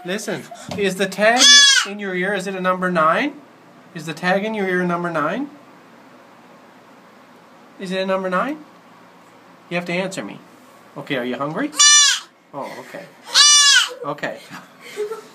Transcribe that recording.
Listen, is the tag in your ear, is it a number 9? Is the tag in your ear a number 9? Is it a number 9? You have to answer me. Okay, are you hungry? Oh, okay. Okay.